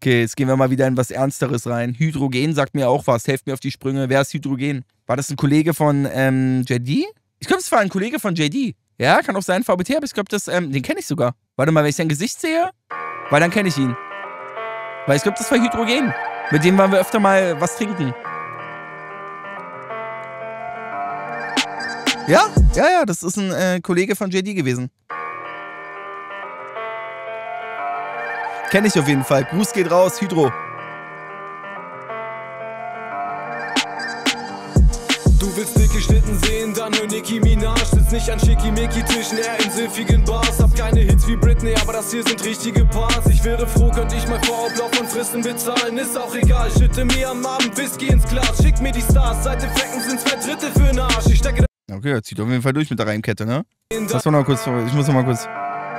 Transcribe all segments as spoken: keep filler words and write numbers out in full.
Okay, jetzt gehen wir mal wieder in was Ernsteres rein. Hydrogen sagt mir auch was. Helft mir auf die Sprünge. Wer ist Hydrogen? War das ein Kollege von ähm, J D? Ich glaube, es war ein Kollege von J D. Ja, kann auch sein, V B T, aber ich glaube, das, ähm, den kenne ich sogar. Warte mal, wenn ich sein Gesicht sehe, weil dann kenne ich ihn. Weil ich glaube, das war Hydrogen. Mit dem waren wir öfter mal was trinken. Ja, ja, ja, das ist ein äh, Kollege von J D gewesen. Kenne ich auf jeden Fall. Gruß geht raus, Hydro. Du willst dick geschnitten sehen, dann hör Nicki Minaj. Sitz nicht an Schickimicki-Tischen, eher in süffigen Bars. Hab keine Hits wie Britney, aber das hier sind richtige Parts. Ich wäre froh, könnte ich mal vor Ablauf von Fristen bezahlen. Ist auch egal, schütte mir am Abend Whisky ins Glas. Schick mir die Stars, seit Effekten sind zwei Drittel für den Arsch. Ich stecke da. Okay, er zieht auf jeden Fall durch mit der Reimkette, ne? Lass mal noch kurz, ich muss noch mal kurz.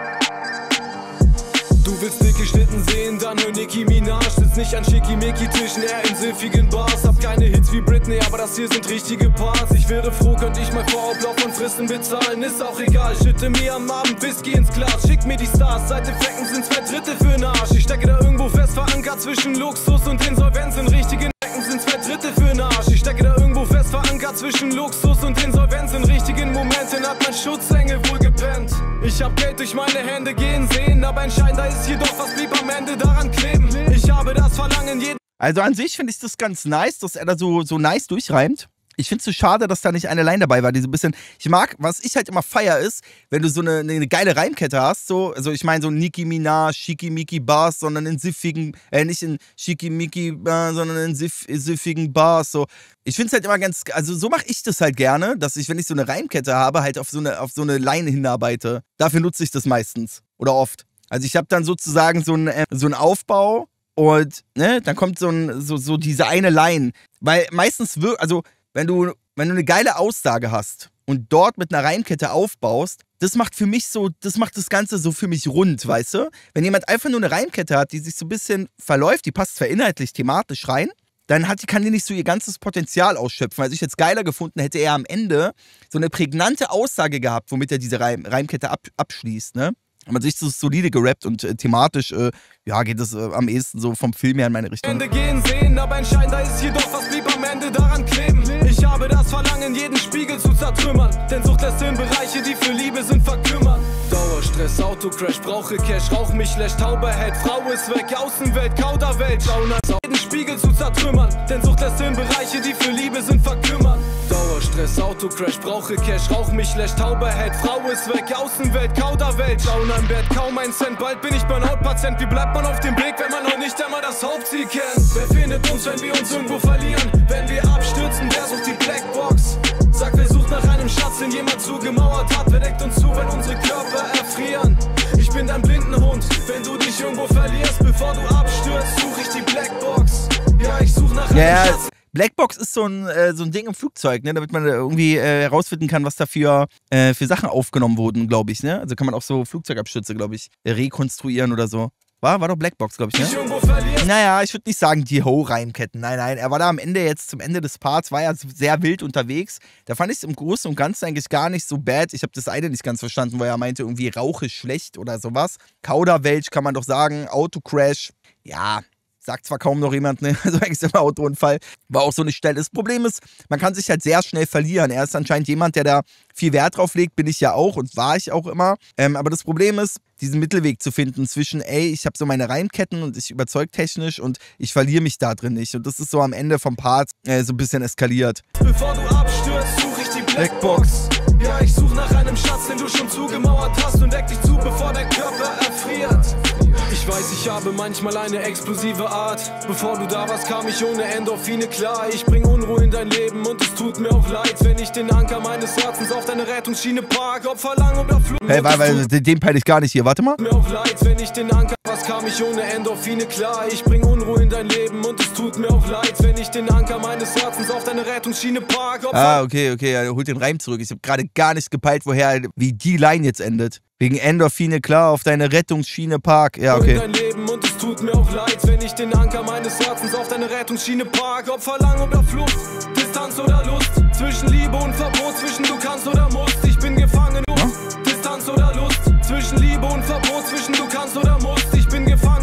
Du willst dick geschnitten sehen, dann hör Nicki Minaj. Sitz nicht an Schickimicki-Tischen, eher in süffigen Bars. Hab keine Hits wie Britney, aber das hier sind richtige Parts. Ich wäre froh, könnte ich mal vor Ablauf von Fristen bezahlen. Ist auch egal, schütte mir am Abend Whisky ins Glas. Schick mir die Stars, seit Effekten sind zwei Drittel für den Arsch. Ich stecke da irgendwo fest verankert zwischen Luxus und Insolvenz. In richtigen Ecken sind zwei Drittel für den Arsch. Ich stecke da irgendwo fest verankert zwischen Luxus und Insolvenz. In richtigen Momenten hat mein Schutzengel wohl gepennt. Ich hab Geld durch meine Hände gehen sehen, aber entscheidender ist jedoch, was blieb am Ende daran kleben. Ich habe das Verlangen jeden... Also an sich finde ich das ganz nice, dass er da so, so nice durchreimt. Ich finde es so schade, dass da nicht eine Line dabei war, die so ein bisschen... Ich mag, was ich halt immer feier ist, wenn du so eine, eine geile Reimkette hast, so, also ich meine so Nicki Minaj, Schickimicki Bars, sondern in siffigen, äh, nicht in Schickimicki, äh, sondern in siff, siffigen Bars, so. Ich finde es halt immer ganz, also so mache ich das halt gerne, dass ich, wenn ich so eine Reimkette habe, halt auf so eine, auf so eine Line hinarbeite. Dafür nutze ich das meistens. Oder oft. Also ich habe dann sozusagen so einen, äh, so einen Aufbau und, ne, dann kommt so, ein, so, so diese eine Line. Weil meistens, wir, also... Wenn du, wenn du eine geile Aussage hast und dort mit einer Reimkette aufbaust, das macht für mich so, das macht das Ganze so für mich rund, weißt du? Wenn jemand einfach nur eine Reimkette hat, die sich so ein bisschen verläuft, die passt zwar inhaltlich, thematisch rein, dann hat die, kann die nicht so ihr ganzes Potenzial ausschöpfen. Also ich jetzt geiler gefunden hätte er am Ende so eine prägnante Aussage gehabt, womit er diese Reim, Reimkette ab, abschließt, ne? Man sich so solide gerappt und äh, thematisch, äh, ja, geht es äh, am ehesten so vom Film her in meine Richtung. Ende gehen sehen, aber entscheidender ist jedoch, was blieb am Ende daran kleben. Ich habe das Verlangen, jeden Spiegel zu zertrümmern. Denn Sucht lässt in Bereiche, die für Liebe sind, verkümmern. Dauerstress, Autocrash, brauche Cash, rauch mich, lässt Taube hält. Frau ist weg, Außenwelt, Kauderwelt. Schauen als jeden Spiegel zu zertrümmern. Denn Sucht lässt in Bereiche, die für Liebe sind, verkümmern. Dauerstress, Autocrash, brauche Cash, rauch mich, lässt Taube hält. Frau ist weg, Außenwelt, Kauderwelt. Schauen im Bett, kaum ein Cent, bald bin ich Burnout-Patient. Wie bleibt man auf dem Weg, wenn man noch nicht einmal das Hauptziel kennt? Wer findet uns, wenn wir uns irgendwo verlieren? Wenn wir abstürzen, wer sucht die Blackbox? Sag, wer sucht nach einem Schatz, den jemand zugemauert hat? Wer deckt uns zu, wenn unsere Körper erfrieren? Ich bin dein Blindenhund, wenn du dich irgendwo verlierst. Bevor du abstürzt, such ich die Blackbox. Ja, ich such nach einem ja, Schatz. Blackbox ist so ein, äh, so ein Ding im Flugzeug, ne, damit man irgendwie äh, herausfinden kann, was da für, äh, für Sachen aufgenommen wurden, glaube ich. Ne? Also kann man auch so Flugzeugabstürze, glaube ich, rekonstruieren oder so. War, war doch Blackbox, glaube ich, ne? Naja, ich würde nicht sagen die Ho-Reimketten. Nein, nein, er war da am Ende jetzt, zum Ende des Parts, war ja sehr wild unterwegs. Da fand ich es im Großen und Ganzen eigentlich gar nicht so bad. Ich habe das eine nicht ganz verstanden, wo er meinte, irgendwie Rauch ist schlecht oder sowas. Kauderwelsch kann man doch sagen, Autocrash, ja... Sagt zwar kaum noch jemand, ne? Also eigentlich immer Autounfall. War auch so eine Stelle. Das Problem ist, man kann sich halt sehr schnell verlieren. Er ist anscheinend jemand, der da viel Wert drauf legt, bin ich ja auch und war ich auch immer. Ähm, aber das Problem ist, diesen Mittelweg zu finden zwischen, ey, ich habe so meine Reimketten und ich überzeug technisch und ich verliere mich da drin nicht. Und das ist so am Ende vom Part äh, so ein bisschen eskaliert. Bevor du abstürzt, such ich die Blackbox. Ja, ich such nach einem Schatz, den du schon zugemauert hast und deck dich zu, bevor dein Körper erfriert. Ich weiß, ich habe manchmal eine explosive Art. Bevor du da warst, kam ich ohne Endorphine klar. Ich bring Unruhe in dein Leben und es tut mir auch leid, wenn ich den Anker meines Herzens auf deine Rettungsschiene park. Opfer lang oder Flug. Hey, weil, weil den peil ich gar nicht hier. Warte mal. Mir auch leid, wenn ich den Anker was kam ich ohne Endorphine klar. Ich bring Unruhe in dein Leben und es tut mir auch leid, wenn ich den Anker meines Herzens auf deine Rettungsschiene park. Opfer. Ah, okay, okay. Er holt den Reim zurück. Ich habe gerade gar nicht gepeilt, woher, wie die Line jetzt endet. Wegen Endorphine klar auf deine Rettungsschiene park. Ja, okay. Dein Leben und es tut mir auch leid, wenn ich den Anker meines Herzens auf deine Rettungsschiene park. Opfer lang oder Flucht, Distanz oder Lust, zwischen Liebe und Verbot, zwischen du kannst oder musst. Ich bin gefangen, ja? Distanz oder Lust, zwischen Liebe und Verbot, zwischen du kannst oder musst. Ich bin gefangen im Komplett.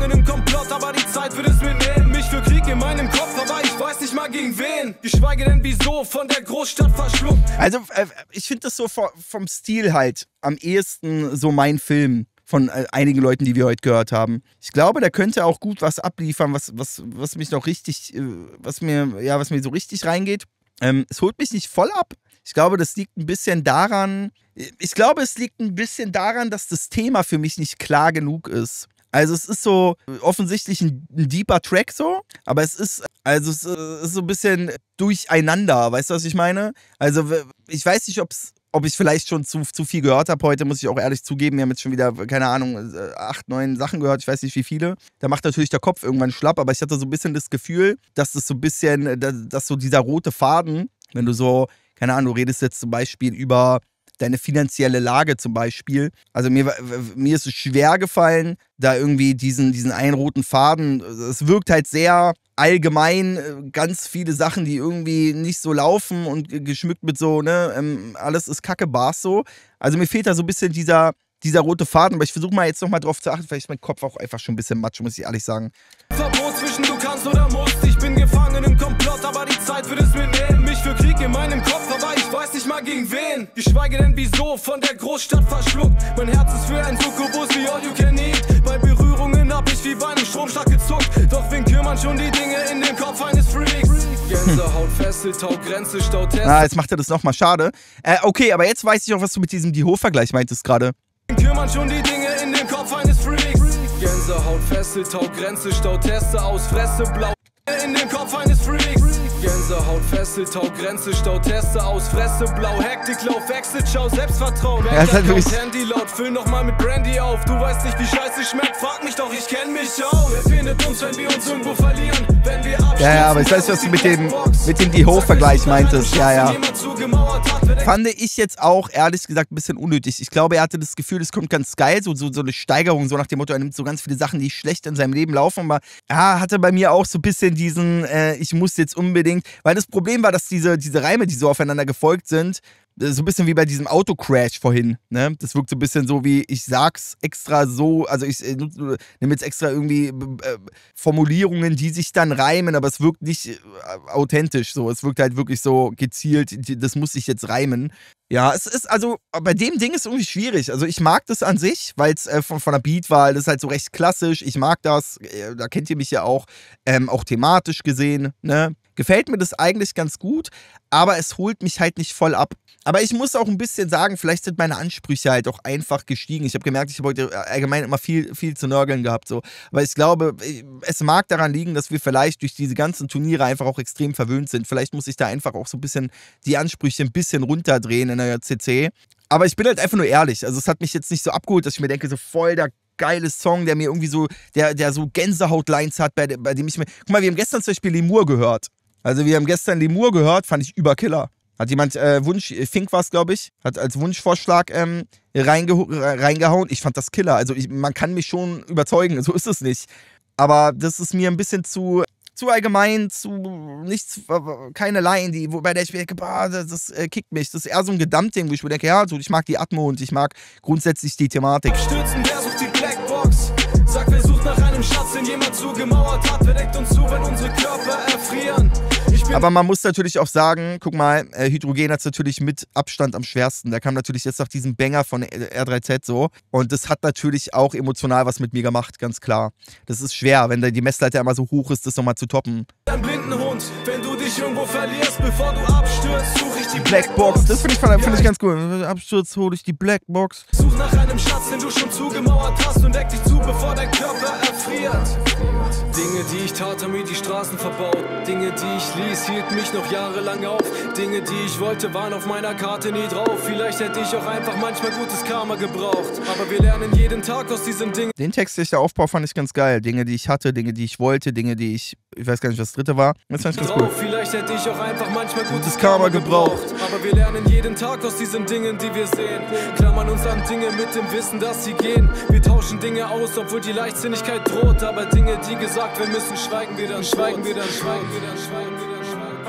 Komplott, aber die Zeit wird es mir nehmen. Mich für Krieg in meinem Kopf, aber ich weiß nicht mal gegen wen. Geschweige denn wieso, von der Großstadt verschluckt. Also, äh, ich finde das so vom Stil halt am ehesten so mein Film von äh, einigen Leuten, die wir heute gehört haben. Ich glaube, der könnte auch gut was abliefern, was, was, was mich noch richtig, äh, was mir, ja, was mir so richtig reingeht. Ähm, es holt mich nicht voll ab. Ich glaube, das liegt ein bisschen daran, ich glaube, es liegt ein bisschen daran, dass das Thema für mich nicht klar genug ist. Also es ist so offensichtlich ein, ein deeper Track so, aber es ist, also es ist so ein bisschen durcheinander, weißt du, was ich meine? Also ich weiß nicht, ob's, ob ich vielleicht schon zu, zu viel gehört habe heute, muss ich auch ehrlich zugeben. Wir haben jetzt schon wieder, keine Ahnung, acht, neun Sachen gehört, ich weiß nicht wie viele. Da macht natürlich der Kopf irgendwann schlapp, aber ich hatte so ein bisschen das Gefühl, dass das so ein bisschen, dass so dieser rote Faden, wenn du so, keine Ahnung, du redest jetzt zum Beispiel über deine finanzielle Lage zum Beispiel. Also mir, mir ist es schwer gefallen, da irgendwie diesen, diesen einen roten Faden, es wirkt halt sehr allgemein, ganz viele Sachen, die irgendwie nicht so laufen und geschmückt mit so, ne, alles ist Kacke, Bars so. Also mir fehlt da so ein bisschen dieser, dieser rote Faden, aber ich versuche mal jetzt nochmal drauf zu achten, vielleicht ist mein Kopf auch einfach schon ein bisschen matsch, muss ich ehrlich sagen. Verbot zwischen du kannst oder musst, ich bin gefangen im Komplott, aber die Zeit wird es mir nehmen. Mich für Krieg in meinem Kopf, aber ich weiß nicht mal gegen wen. Geschweige denn wieso, von der Großstadt verschluckt. Mein Herz ist für ein Succubus wie all you can eat. Bei Berührungen hab ich wie bei einem Stromschlag gezuckt. Doch wen kümmern schon die Dinge in dem Kopf eines Freaks? Gänsehaut, Fessel, Tau, Grenze, Stau, Test. Ah, jetzt macht er das nochmal, schade. Äh, okay, aber jetzt weiß ich auch, was du mit diesem Die-Ho-Vergleich meintest gerade. Kümmern schon die Dinge in dem Kopf eines Freaks. Gänsehaut, Fessel, Tau, Grenze, Stau, Teste aus Fresse, blau in dem Kopf eines Freaks. Gänsehaut, Fessel, Tau, Grenze, Stau, Teste aus Fresse, blau, Hektik, Lauf, Exit, Schau, Selbstvertrauen. Ja, das Wer kennt Handy laut, füll nochmal mit Brandy auf. Du weißt nicht, wie scheiße schmeckt, frag mich doch, ich kenn mich auch. Wer findet uns, wenn wir uns irgendwo verlieren? Wenn wir abstürzen, ja, ja, aber ich weiß, was du mit dem, mit dem Die-Ho-Vergleich meintest. Ja, ja. Fand ich jetzt auch, ehrlich gesagt, ein bisschen unnötig. Ich glaube, er hatte das Gefühl, es kommt ganz geil, so, so, so eine Steigerung, so nach dem Motto, er nimmt so ganz viele Sachen, die schlecht in seinem Leben laufen, aber ja, hatte bei mir auch so ein bisschen diesen, äh, ich muss jetzt unbedingt, weil das Problem war, dass diese, diese Reime, die so aufeinander gefolgt sind, so ein bisschen wie bei diesem Autocrash vorhin, ne? Das wirkt so ein bisschen so wie, ich sag's extra so, also ich äh, nehme jetzt extra irgendwie äh, Formulierungen, die sich dann reimen, aber es wirkt nicht äh, authentisch so. Es wirkt halt wirklich so gezielt, das muss sich jetzt reimen. Ja, es ist also, bei dem Ding ist irgendwie schwierig. Also ich mag das an sich, weil es äh, von, von der Beatwahl, das ist halt so recht klassisch. Ich mag das, äh, da kennt ihr mich ja auch, ähm, auch thematisch gesehen, ne? Gefällt mir das eigentlich ganz gut, aber es holt mich halt nicht voll ab. Aber ich muss auch ein bisschen sagen, vielleicht sind meine Ansprüche halt auch einfach gestiegen. Ich habe gemerkt, ich habe heute allgemein immer viel, viel zu nörgeln gehabt. So. Aber ich glaube, es mag daran liegen, dass wir vielleicht durch diese ganzen Turniere einfach auch extrem verwöhnt sind. Vielleicht muss ich da einfach auch so ein bisschen die Ansprüche ein bisschen runterdrehen in der C C. Aber ich bin halt einfach nur ehrlich. Also es hat mich jetzt nicht so abgeholt, dass ich mir denke, so voll der geile Song, der mir irgendwie so, der, der so Gänsehaut-Lines hat, bei, bei dem ich mir... Guck mal, wir haben gestern zum Beispiel Lemur gehört. Also wir haben gestern Lemur gehört, fand ich überkiller. Hat jemand äh, Wunsch, Fink war es, glaube ich, hat als Wunschvorschlag ähm, reinge reingehauen. Ich fand das Killer. Also ich, man kann mich schon überzeugen, so ist es nicht. Aber das ist mir ein bisschen zu, zu allgemein, zu nichts, keine Line, die, bei der ich mir denke, boah, das, das äh, kickt mich. Das ist eher so ein Gesamtding, wo ich mir denke, ja, so, ich mag die Atmo und ich mag grundsätzlich die Thematik. Stürzen, wer sucht die Blackbox? Sag, wer sucht nach einem Schatz, den jemand zugemauert hat? Wer deckt uns zu, wenn unsere Körper erfrieren? Aber man muss natürlich auch sagen, guck mal, äh, Hydrogen hat es natürlich mit Abstand am schwersten. Der kam natürlich jetzt nach diesem Banger von R drei Z so. Und das hat natürlich auch emotional was mit mir gemacht, ganz klar. Das ist schwer, wenn die Messleiter immer so hoch ist, das nochmal zu toppen. Ein blinden Hund, wenn du dich irgendwo verlierst, bevor du abstürzt, such ich die Blackbox. Das finde ich, find ich ganz cool. Absturz, hol ich die Blackbox. Such nach einem Schatz, den du schon zugemauert hast und deck dich zu, bevor dein Körper erfriert. Dinge, die ich tat, haben mir die Straßen verbaut. Dinge, die ich ließ, hielten mich noch jahrelang auf. Dinge, die ich wollte, waren auf meiner Karte nie drauf. Vielleicht hätte ich auch einfach manchmal gutes Karma gebraucht. Aber wir lernen jeden Tag aus diesen Dingen. Den textlichen Aufbau fand ich ganz geil. Dinge, die ich hatte, Dinge, die ich wollte, Dinge, die ich... Ich weiß gar nicht, was das dritte war. Das fand ich ganz cool. Vielleicht hätte ich auch einfach manchmal gutes Karma gebraucht. Aber wir lernen jeden Tag aus diesen Dingen, die wir sehen. Klammern uns an Dinge mit dem Wissen, dass sie gehen. Wir tauschen Dinge aus, obwohl die Leichtsinnigkeit droht. Aber Dinge, die gesagt werden müssen, schweigen wir dann, schweigen wir dann, schweigen wir dann, schweigen wir dann, schweigen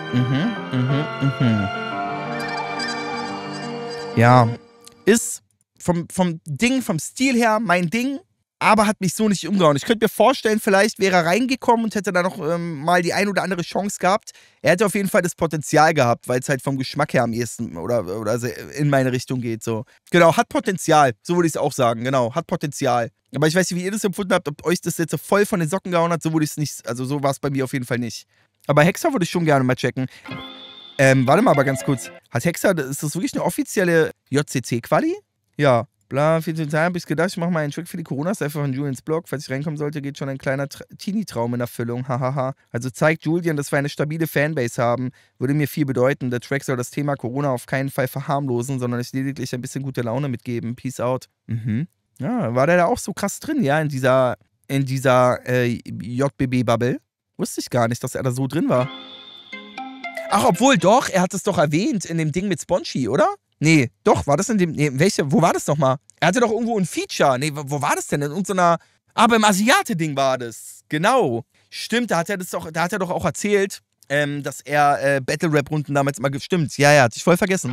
wir dann. Mhm, mhm, mhm. Ja, ist vom, vom Ding, vom Stil her mein Ding, aber hat mich so nicht umgehauen. Ich könnte mir vorstellen, vielleicht wäre er reingekommen und hätte da noch ähm, mal die ein oder andere Chance gehabt. Er hätte auf jeden Fall das Potenzial gehabt, weil es halt vom Geschmack her am ehesten oder, oder in meine Richtung geht. So. Genau, hat Potenzial. So würde ich es auch sagen. Genau, hat Potenzial. Aber ich weiß nicht, wie ihr das empfunden habt, ob euch das jetzt so voll von den Socken gehauen hat. So würde ich es nicht, also so war es bei mir auf jeden Fall nicht. Aber Hexer würde ich schon gerne mal checken. Ähm, warte mal aber ganz kurz. Hat Hexer, ist das wirklich eine offizielle J C C-Quali? Ja. Bla, viel zu Zeit hab ich gedacht, ich mache mal einen Trick für die Corona-Seife von Julians Blog. Falls ich reinkommen sollte, geht schon ein kleiner Teenie-Traum in Erfüllung. Hahaha. Also zeigt Julian, dass wir eine stabile Fanbase haben. Würde mir viel bedeuten. Der Track soll das Thema Corona auf keinen Fall verharmlosen, sondern euch lediglich ein bisschen gute Laune mitgeben. Peace out. Mhm. Ja, war der da auch so krass drin, ja, in dieser, in dieser äh, J B B-Bubble? Wusste ich gar nicht, dass er da so drin war. Ach, obwohl, doch, er hat es doch erwähnt in dem Ding mit Spongy, oder? Nee, doch, war das in dem, nee, welche, wo war das nochmal? Er hatte doch irgendwo ein Feature, nee, wo war das denn? In irgendeiner, ah, beim Asiate-Ding war das, genau. Stimmt, da hat er das doch, da hat er doch auch erzählt, ähm, dass er äh, Battle-Rap-Runden damals mal gestimmt. Ja, ja, hatte ich voll vergessen.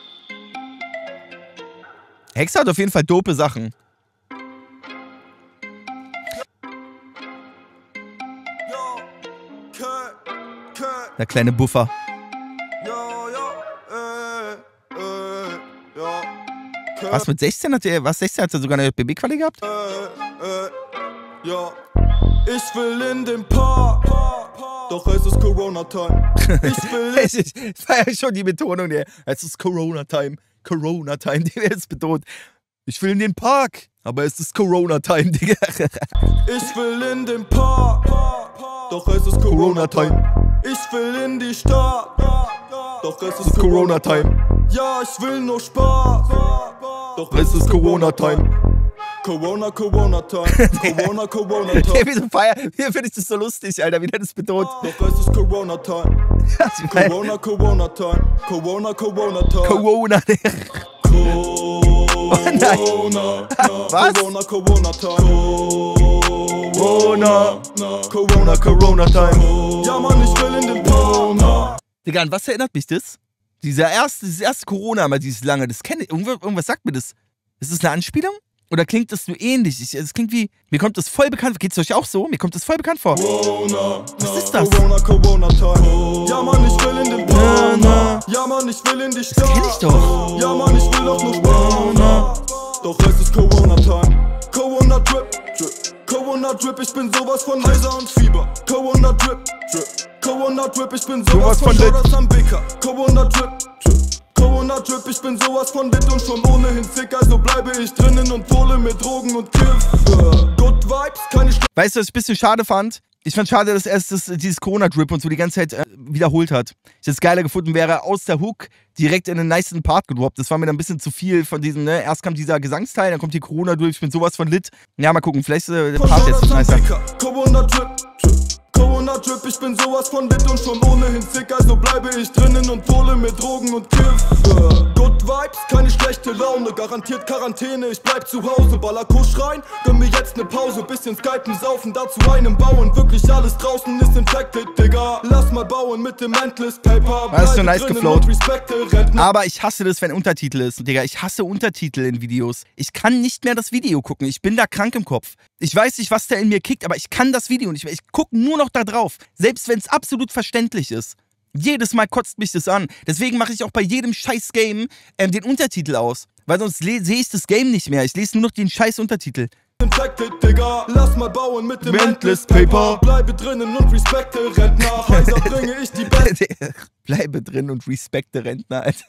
Hexer hat auf jeden Fall dope Sachen. Der kleine Buffer. Was mit sechzehn hat er, was sechzehn hat er sogar eine B B-Quali gehabt? Äh, äh, ja. Ich will in den Park, doch es ist Corona-Time. Ich will in Ich feiere schon die Betonung, der. Es ist Corona-Time. Corona-Time, die wird es betont. Ich will in den Park, aber es ist Corona-Time, Digga. Ich will in den Park, doch es ist Corona-Time. Ich will in die Stadt, doch es ist Corona-Time. Ja, ich will nur Spaß, doch es ist Corona-Time. Corona, Corona-Time. Corona, Corona-Time. Wie so feier, hier finde ich das so lustig, Alter, wie der das betont. Doch es ist Corona-Time. Corona, Corona-Time. Corona, Corona-Time. Corona, Digga. Corona, was? Corona, Corona-Time. Corona, Corona, Corona-Time. Ja, Mann, ich will in den Park. Digga, an was erinnert mich das? Dieser erste, dieses erste Corona, mal dieses lange, das kenne ich, irgendwas, irgendwas sagt mir das. Ist das eine Anspielung? Oder klingt das nur ähnlich? Es also klingt wie, mir kommt das voll bekannt vor. Geht's euch auch so? Mir kommt das voll bekannt vor. Corona, was ist das? Corona, Corona-Time. Ja, Mann, ich will in den Park. Ja, Mann, ich will in die Stadt. Das kenn ich doch. Ja, Mann, ich will doch nur Spaß. Doch es ist Corona-Time. Corona-Drip, Drip. Corona-Drip, ich bin sowas von heiser und Fieber. Corona-Drip, Drip. Corona-Drip, ich bin sowas, sowas von Shoutouts am Bäcker. Corona-Drip, Drip. Corona-Drip, ich bin sowas von lit und schon ohnehin sick. Also bleibe ich drinnen und hole mir Drogen und Kiff. Good Vibes, keine St Weißt du, was ich ein bisschen schade fand? Ich fand schade, dass er das, dieses Corona-Drip und so die ganze Zeit äh, wiederholt hat. Ich hätte es geiler gefunden, wäre aus der Hook direkt in den nicen Part gedroppt. Das war mir dann ein bisschen zu viel von diesem, ne? Erst kam dieser Gesangsteil, dann kommt die Corona-Drip, ich bin sowas von lit. Ja, mal gucken, vielleicht ist äh, der Part jetzt nicer. Corona-Drip, Corona-Drip, ich bin sowas von lit und schon ohnehin sick. Also bleibe ich drinnen und hole mir Drogen und Kiff. Good Vibes, keine schlechte Laune, garantiert Quarantäne, ich bleib zu Hause. Baller Kusch rein, gönn mir jetzt ne Pause, bisschen Skypen, saufen, dazu einen bauen. Wirklich alles draußen ist infected, Digga. Lass mal bauen mit dem Endless Paper. Das ist so nice geflowt. Aber ich hasse das, wenn Untertitel ist, Digga. Ich hasse Untertitel in Videos. Ich kann nicht mehr das Video gucken, ich bin da krank im Kopf. Ich weiß nicht, was da in mir kickt, aber ich kann das Video nicht mehr. Ich gucke nur noch da drauf, selbst wenn es absolut verständlich ist. Jedes Mal kotzt mich das an. Deswegen mache ich auch bei jedem scheiß Game ähm, den Untertitel aus. Weil sonst sehe ich das Game nicht mehr. Ich lese nur noch den scheiß Untertitel. Infected, Digga. Lass mal bauen mit dem Endless Paper. Bleibe drinnen und respekte Rentner. Heiser bringe ich die Beste. Bleibe drin und respekte Rentner, Alter.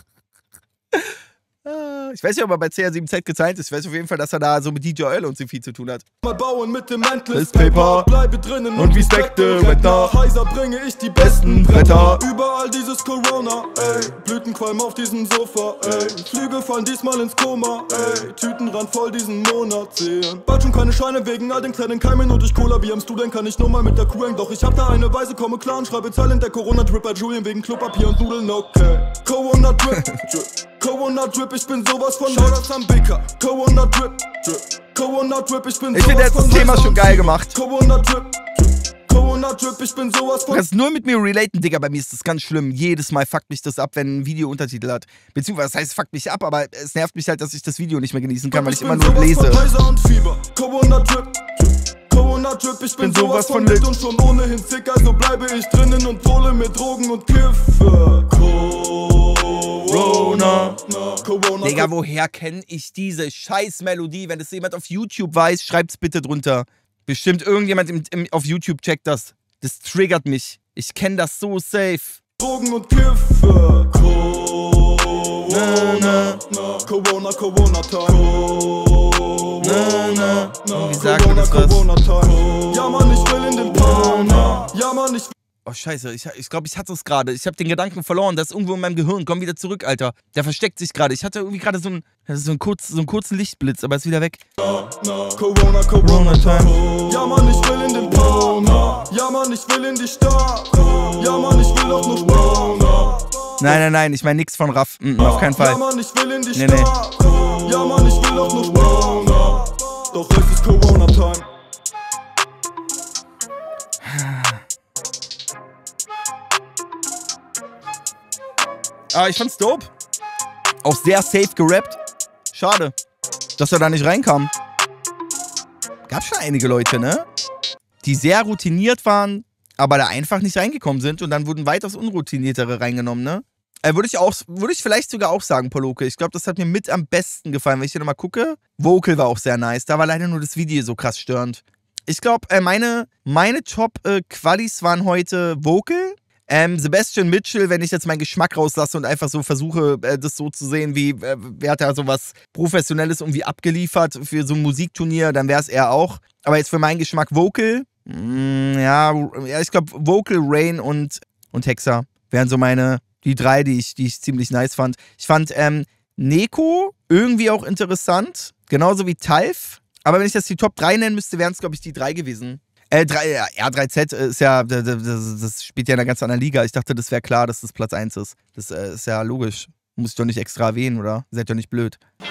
Ich weiß nicht, ob er bei C R sieben Z gezahlt ist. Ich weiß auf jeden Fall, dass er da so mit D J Earl und so viel zu tun hat. Mal bauen mit dem Endless Paper. Bleibe drinnen und respekte Rentner. Heiser bringe ich die besten Bretter. Überall dieses Corona, ey. Blütenqualm auf diesem Sofa, ey. Flüge fallen diesmal ins Koma, ey. Tütenrand voll diesen Monat sehen. Bald schon keine Scheine wegen all den kleinen Keimen und durch Cola. Wie am Student kann ich nur mal mit der Crew hängen. Doch ich hab da eine Weise, komme klar und schreibe Zeilen der Corona-Drip bei Julian wegen Klopapier und Nudeln, okay. Corona-Drip, Corona-Drip, ich bin sowas von Shoutouts am Bäcker. Corona-Drip, Corona-Drip, ich bin ich finde, er hat das Thema schon geil gemacht. Corona-Drip, Corona-Drip, ich bin sowas Du von... kannst nur mit mir relaten, Digga, bei mir ist das ganz schlimm. Jedes Mal fuckt mich das ab, wenn ein Video Untertitel hat. Beziehungsweise, das heißt, es fuckt mich ab, aber es nervt mich halt, dass ich das Video nicht mehr genießen kann, weil ich immer nur lese. Corona-Drip, Corona-Drip, ich bin sowas von lit und schon ohnehin sick, also bleibe ich drinnen und pole mit Drogen und Kiffe. Corona, Corona. Digga, woher kenne ich diese scheiß Melodie? Wenn es jemand auf YouTube weiß, schreibt's bitte drunter. Bestimmt irgendjemand im, im, auf YouTube checkt das. Das triggert mich. Ich kenne das so safe. Drogen und Kiffe. Corona, Corona, Corona Time. Wie sagt man das was? Ja Mann, ich will in den Park. Ja Mann, ich... Oh scheiße, ich, ich glaube, ich hatte es gerade. Ich habe den Gedanken verloren. Das ist irgendwo in meinem Gehirn. Komm wieder zurück, Alter. Der versteckt sich gerade. Ich hatte irgendwie gerade so, ein, so, einen kurz, so einen kurzen Lichtblitz, aber ist wieder weg. Corona, Corona Time. Ja Mann, ich will in den Park. Ja Mann, ich will in die Stadt. Ja Mann, ich will auch noch bauen. Nein, nein, nein, ich meine nichts von Raff. Mm, auf keinen Fall. Ja Mann, ich will in die nee, Stadt. Nee. Ja Mann, ich will auch noch bauen. Doch es ist Corona Time. Ah, ich fand's dope. Auch sehr safe gerappt. Schade, dass er da nicht reinkam. Gab schon einige Leute, ne? Die sehr routiniert waren, aber da einfach nicht reingekommen sind und dann wurden weitaus unroutiniertere reingenommen, ne? Äh, würde ich auch, würde ich vielleicht sogar auch sagen, Poloke. Ich glaube, das hat mir mit am besten gefallen, wenn ich hier nochmal gucke. Vocal war auch sehr nice. Da war leider nur das Video so krass störend. Ich glaube, äh, meine, meine Top-Qualis äh, waren heute Vocal. Ähm, Sebastian Mitchell, wenn ich jetzt meinen Geschmack rauslasse und einfach so versuche, äh, das so zu sehen, wie, äh, wer hat da sowas Professionelles irgendwie abgeliefert für so ein Musikturnier, dann wäre es er auch. Aber jetzt für meinen Geschmack Vocal, mh, ja, ja, ich glaube Vocal, Rain und, und Hexer wären so meine, die drei, die ich, die ich ziemlich nice fand. Ich fand ähm, Neko irgendwie auch interessant, genauso wie Talf. Aber wenn ich das die Top drei nennen müsste, wären es, glaube ich, die drei gewesen. Äh, drei, ja, R drei Z ist ja, das, das spielt ja in einer ganz anderen Liga. Ich dachte, das wäre klar, dass das Platz eins ist. Das äh, ist ja logisch. Muss ich doch nicht extra erwähnen, oder? Seid doch nicht blöd.